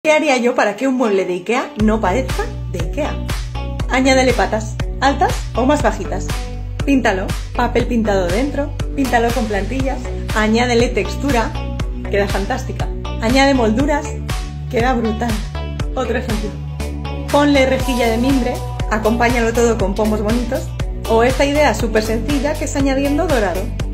¿Qué haría yo para que un mueble de IKEA no parezca de IKEA? Añádele patas, altas o más bajitas. Píntalo, papel pintado dentro, píntalo con plantillas, añádele textura, queda fantástica. Añade molduras, queda brutal. Otro ejemplo. Ponle rejilla de mimbre, acompáñalo todo con pomos bonitos, o esta idea súper sencilla que es añadiendo dorado.